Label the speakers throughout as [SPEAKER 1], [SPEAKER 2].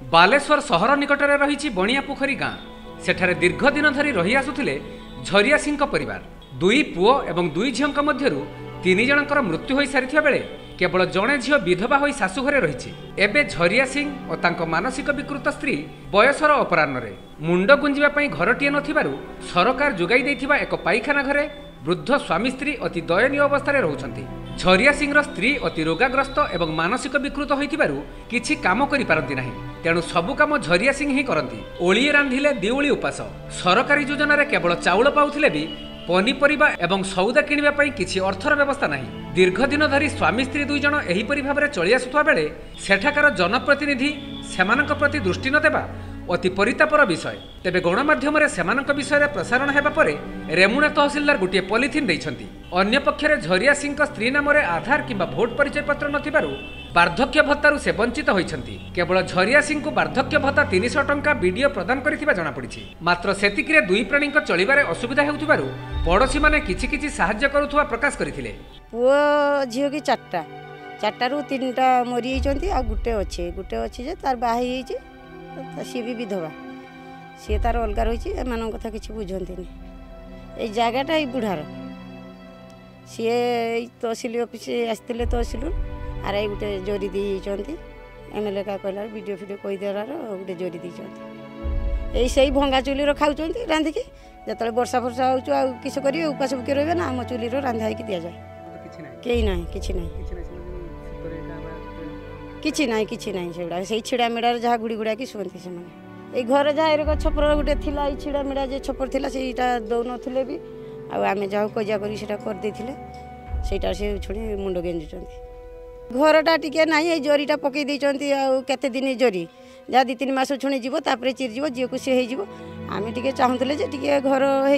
[SPEAKER 1] बालेश्वर सहर निकटरे रही बणिया पोखरी गाँ सेठारे दीर्घ दिन धरी रही आसुथिले झरिया सिंह परिवार। दुई पुओ एवं दुई झीओं मध्यरु तीन जनकर मृत्यु हो सारी बेले केवल जड़े झील विधवा हो शाशु घरे रही। एबे झरिया सिंह और तांको मानसिक विकृत स्त्री बयसर अपराह्न मुंड गुंजापी घरटीए नथिबारु सरकार जोगाई देइथिबा एक पाइखाना घरे वृद्ध स्वामी स्त्री अति दयनीय अवस्था रोचंती। झरिया सिंह स्त्री अति रोगाग्रस्त एवं मानसिक विकृत होइथिबारु किछि काम करि पारंती नाही। तेणु सबु काम झरिया सिंह ही करंती। ओळिए रांधिले दिउळी उपास। सरकारी योजना रे केवल चाउल पाउथिले भी पनीपरिबा एवं सौदा किणिबा पई किछि अर्थर व्यवस्था नाही। दीर्घ दिन धरी स्वामी स्त्री दुई जन एहिपरि भाबरे चली आसुथवा बेले सेठाकार जनप्रतिनिधि सेमानक प्रति दृष्टि न देबा अति परितापर विषय। तेबे गणमाध्यम सेमानक विषय प्रसारण हेबा परे रेमुणा तहसिलदार गोटे पॉलिथिन दैछंती। अन्य पक्षरे झरिया सिंह स्त्री नाम आधार किंबा भोट परिचय पत्र नथिबारु वार्धक्य भत्तारु से वंचित होइछंती। केवल झरिया सिंह को वार्धक्य भत्ता 300 टंका बीडीओ प्रदान करिथिबा जणा पड़िछि। मात्र सेतिकिरे दुई प्राणीक चलिबारे असुविधा हेउथिबारु पड़ोशी माने किछि किछि सहाय्य करुथुवा प्रकाश करथिले।
[SPEAKER 2] पुओ झियो की चारटारू तीनटा मरी जाइछंती आ गुटे अछि जे तार बाही हेछि सी भी विधवा सी तार अलग रही एम कथा कि बुझती ये जगटा ये बुढ़ार सी तहसिल ऑफिस आसते तहसिल आर आई गोटे जोरी देती एमएलए का कहला वीडियो फिडियो कहीदेलार गोटे जोरी देती यही भंगा चुली खाऊँ रांधिकी जो वर्षा फर्षा हो किस करेंगे उपास भुके रही ना आम चुली रंधा हो दि जाए कहीं ना किछि नाही से छिड़ा मिड़ा जहाँ गुड़ी गुड़ा कि शुंती से घर जहाँ छपर गोटे थी छिड़ा मिड़ा जे छपर थी से दौन थे भी आम जहाँ कजा करदे से छुणी मुंड गेंजुंट घरटा टी ना जरीटा पकई देती आते दिन जरी जहाँ 2-3 मास छुणी जीव तापर चिरीज जी को सी हो आम टे चाहूले घर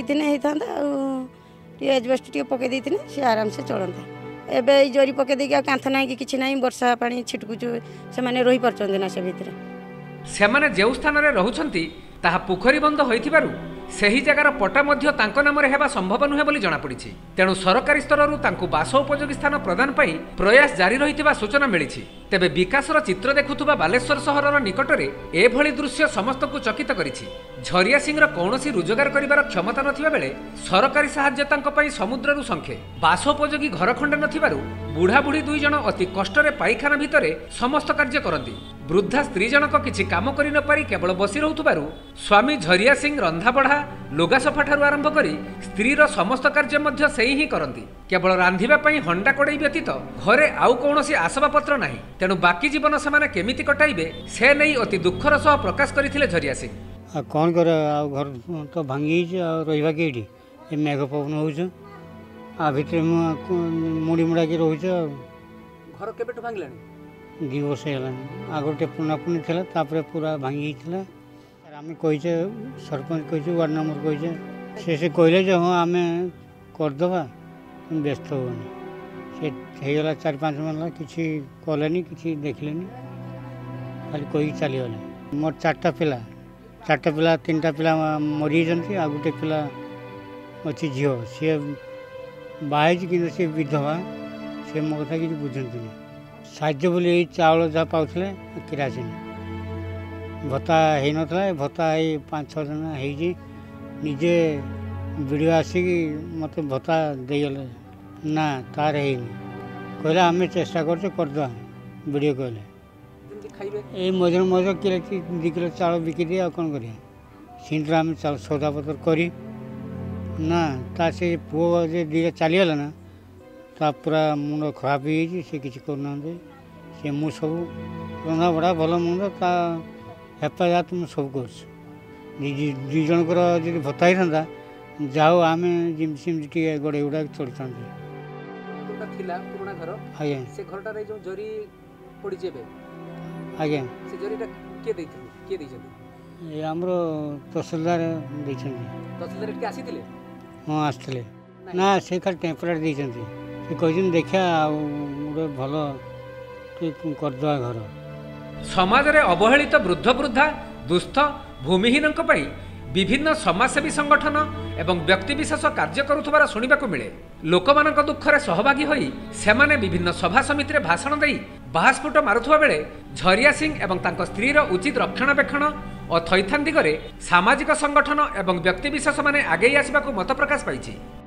[SPEAKER 2] होता एजबेस्ट टे पकई देते सी आराम से चलता एबे जरी पके देके कांथ ना कि किछि नाही वर्षा पानी छिटकुचु से माने रही परचंदी ना से भितरे
[SPEAKER 1] से माने जेउ स्थान रे रहुछंती ताहा पोखरी बंद होइथिबारु सही जगार पटा मध्य तांको नाम रे हेबा संभव नुहे बोली जणा पड़िछि। तेणु सरकारी स्तररु तांको बास उपयोगी स्थान प्रदान पई प्रयास जारी रहिथिबा सूचना मिलिछि। तेबे विकासर चित्र देखुथुबा बालेश्वर सहरर निकटरे एभଳି दृश्य समस्त को चकित करिछि। झरिया सिंह कौनसी रोजगार करिबार क्षमता नथिबा बेले सरकारी साहाय्य तांको पई समुद्ररु संखे बासोपयोगी घर खंडे नथिबारु बुढ़ा बुढ़ी दुई जन अति कष्टरे पाइखाना भितरे समस्त कार्य करती। वृद्धा स्त्री जनक किछि काम करि न पारि केवल बसी रहुथुबारु स्वामी झरिया सिंह रंधा बढ़ा लुगा सफा ठारू आरंभ करी स्त्रीर समस्त कार्य मध्य सेही ही करती। केवल रांधिबा पई हंडा कड़ई व्यतीत घरे आउ कौनसी आसबाबपत्र नाही। तेणु बाकी जीवन सेमाने केमिति कटाइबे से नै अति दुखर सह प्रकाश करथिले झरिया सिंह।
[SPEAKER 3] कौन कर घर तो भांगी रहा कि मेघ पवन हो भितर मुड़ी मुड़ा कि रोच
[SPEAKER 1] घर केबेठु भांगलानी
[SPEAKER 3] 2 वर्ष है आग टेपुनापुनी था पूरा भांगी आम कहीचे सरपंच कहीचे वार्ड नंबर कहीचे से कहले जो हाँ आम करदे तुम व्यस्त होनी से होगला 4-5 मास किसी कले कि देखिले खाली कही चलीगले। मोर 4टा पिला 3टा पिला मरी जाती आ गोटे पिला अच्छी झील सी बाहर कि सी विधवा से मो कथा कि बुझती साहाଯ୍ୟ बोली यही चाउल जहाँ पाते किरासिन भत्ता हो नाला भत्ता 5-6 दिन हो निजे वीडियो आसिक मत भत्ता देगले ना तार कहले आम चेष्टा करदे वीडियो कहले ये मझे मझे किलो 2 किलो चाउल बिकी आ कौन कर आम सौदापत्र करी ना ता से पुओ जे 2 चलीगला ना ता पूरा मुंड खराब हो से किसी करना से मु सब रंधा बड़ा भल मंद ता हेफाजत मुझे सब कर जनकर जी भत्ता होता जाओ आम जमी टे गड़े गुड़ा चढ़ी था। आज्ञा से घरटार जो जरी पड़ी आज्ञा से जरीटा किए आमर तहसिलदार तहसिलदार आसी हाँ आसते ना से खाली टेम्परारी देते से कहते देखा गोटे भल करदे घर।
[SPEAKER 1] समाज रे अवहेलित वृद्ध वृद्धा दुस्थ भूमिहीन विभिन्न समाजसेवी संगठन एवं व्यक्तिविशेष कार्य करुथबार शुणा मिले। लोकमानक दुखरे सहभागी होई सेमाने विभिन्न सभा समिति रे भाषण देई ବାହାସ୍ଫୁଟ ମାରୁଥିବା ବେଲେ ଝରିଆ ସିଂ ଏବଂ ତାଙ୍କ ସ୍ତ୍ରୀର ଉଚିତ ରକ୍ଷଣାବେକ୍ଷଣ ଓ ଥଇଥାନ ଦିଗରେ ସାମାଜିକ ସଂଗଠନ ଏବଂ ବ୍ୟକ୍ତିବିଶେଷମାନେ ଆଗେଇ ଆସିବାକୁ ମତ ପ୍ରକାଶ ପାଇଛି।